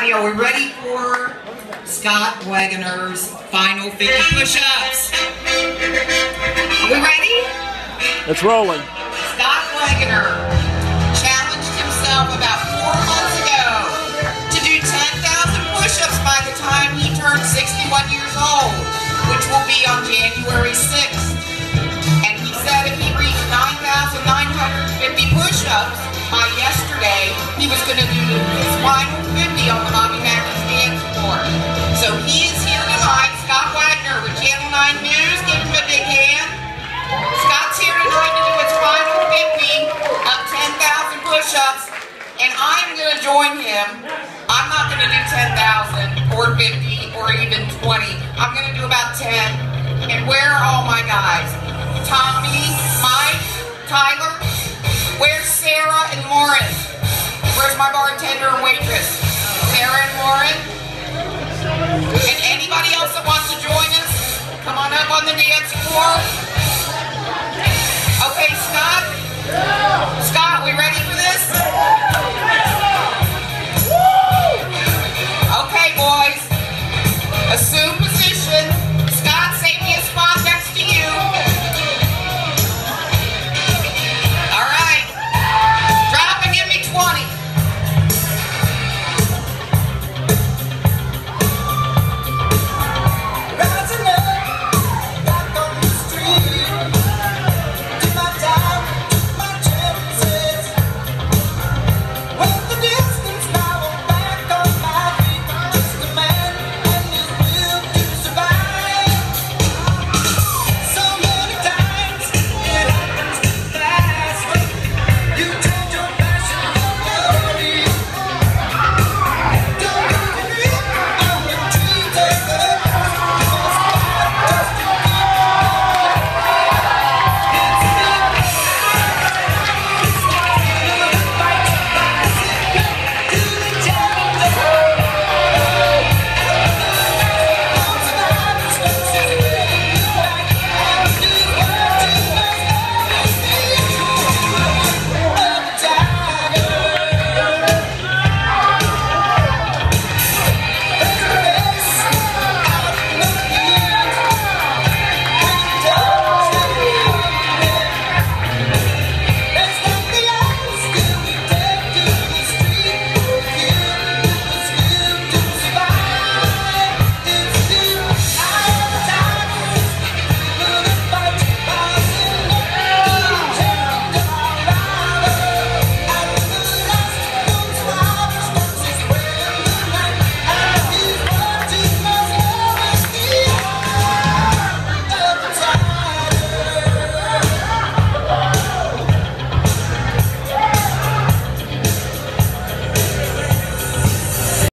everybody, are we ready for Scott Wegener's final 50 push-ups? Are we ready? It's rolling. Scott Wegener challenged himself about 4 months ago to do 10,000 push-ups by the time he turned 61 years old, which will be on January 6th. And he said if he reached 9,950 push-ups by yesterday, he was going to do his final 50 on the Bobby Mackey's dance floor. So he is here tonight, Scott Wegener with Channel 9 News. Give him a big hand. Scott's here tonight to do his final 50 of 10,000 push-ups, and I'm going to join him. I'm not going to do 10,000 or 50 or even 20. I'm going to do about 10. And where are all my guys? Tommy, Mike, Tyler. Where's Sarah and Lauren? Where's my bartender and waitress? Sarah and Lauren? And anybody else that wants to join us, come on up on the dance floor.